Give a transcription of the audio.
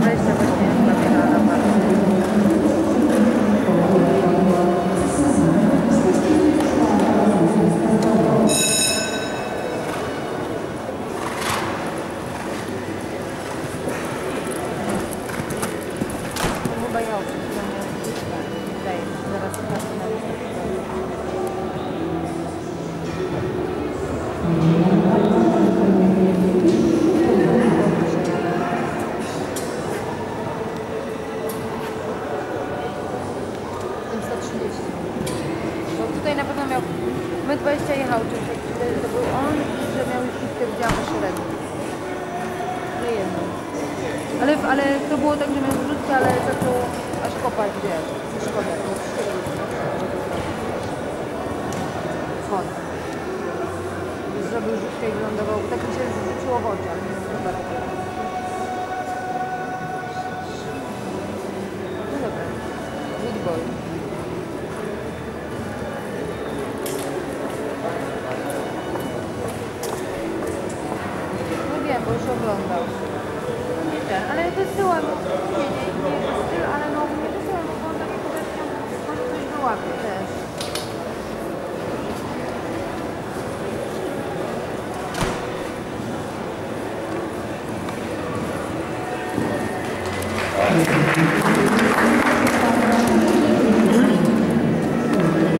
20 właśnie chyba wjechała na parę. Chyba ja wydaje mi się, zaraz patrzę na listę. Bo tutaj na pewno miał my 20 jechał, czyli to był on i że miał już wszystkie widziałam szeregu. Ale jedno. Ale to było tak, że miał wrzutkę, ale zaczął aż kopać, wiesz, szkoda. Chodź. Zrobił rzutkę i wylądował, tak mi się zwróciło w oczy, ale nie wiem, chyba raczej. No dobra. Good boy. Nie wiem, bo już oglądał. Nie ten, ale wysyłam. Nie styl, ale no nie wysyłam, bo on takiego wersją może coś wyłapie też.